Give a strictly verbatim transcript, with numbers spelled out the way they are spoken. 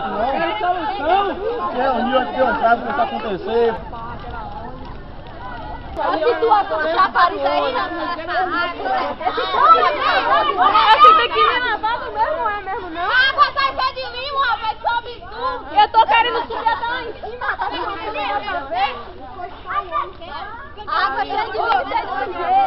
aqui não. Reuniu aqui deu um caso que isso acontecer. A situação do chafariz aí, rapaz. Você tem que ir lavado mesmo, não é mesmo não? A água sai só de limo, rapaz, sobe tudo. Eu tô querendo subir até lá em cima, tá vendo? A água cheia de limo, cheia de limo.